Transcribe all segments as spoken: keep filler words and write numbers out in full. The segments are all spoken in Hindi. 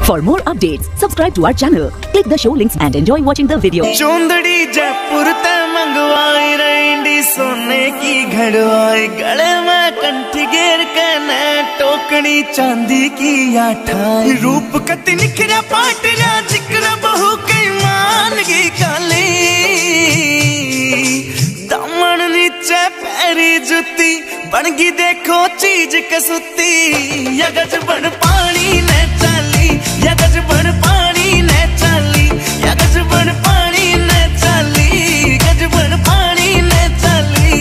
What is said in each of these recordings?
For more updates, subscribe to our channel, click the show links and enjoy watching the video. चोंदड़ी Jaipur ते मंगवाई रेंडी सोने की घड़वाई, गले में कंठी घेर के ने टोकनी चांदी की आठाई, रूप कति निखरा पाटरा जिक्र बहु के मान की काली, दामन नीचे पैरी जुती बनगी देखो चीज कसुती, यगज बन पानी ने चाली, यगज बन पानी ने चाली, यगज बन पानी ने चाली, गज बन पानी ने चाली।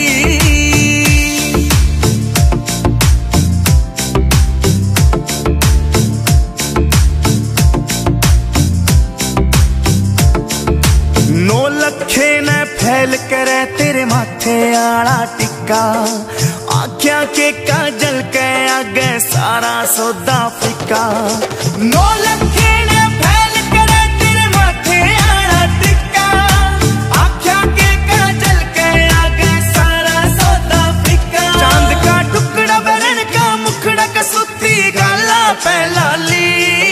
नौ लखे ने फैल करे तेरे माथे आला टिक्का, आख्या के काजल के आगे सारा सौदा फिका। नौ लखे ने फैल करे तेरे माथे आला टिक्का, आख्या के काजल के आगे सारा सौदा फिका। चांद का टुकड़ा बरन का मुखड़ा कसुती गाला पैलाली,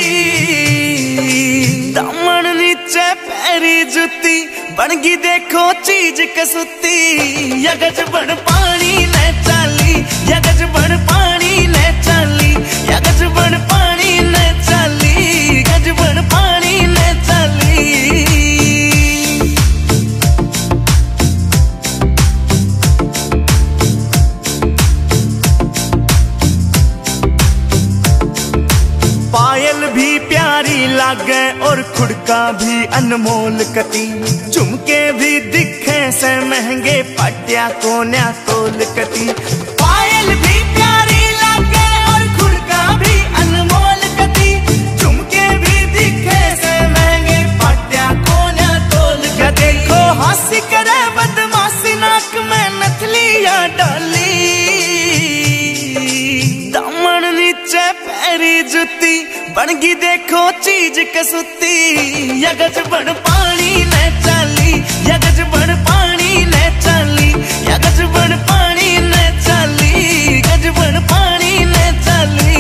दामन नीचे पैरी जुती बनगी देखो चीज कसुती, यगज बन पानी ने चाली, यगज बन पानी ने चाली, यगज बन पानी ने चाली, गज बन पानी ने चाली। पायल भी प्यारी लागे और खुड़का भी अनमोल कती, झुमके भी दिखे से महंगे पाटिया कोन्या तोल कती। पायल भी प्यारी लागे और खुड़का भी अनमोल कती, झुमके भी दिखे से महंगे पाटिया कोन्या तोल कती। देखो हासी करे बदमाशी नाक में नथलिया डाली, दामन नीचे पैरी जुती बनगी देखो चीज कसुती, यगज बन पानी ने चाली, यगज बन पानी ने चाली, यगज बन पानी ने चाली, गज बन पानी ने चाली।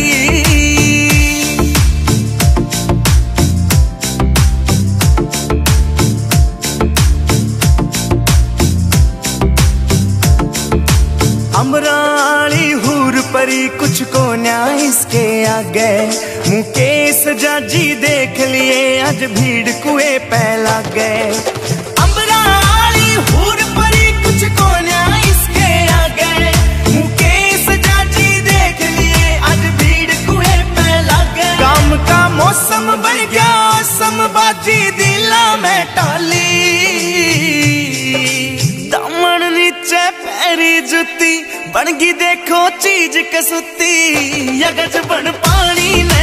अमराली हूर परी कुछ को न्याय इसके आगे, मुकेश जाजी देख लिए आज भीड़ कुए पहला गए। अमराली हूर परी कुछ को न्याय इसके आगे, मुकेश जाजी देख लिए आज भीड़ कुए पहला गए। काम का मौसम बन गया समबाजी दिला में टाली, दामन नीचे पैरी जुती बनगी देखो चीज कसुती, यगज बन पानी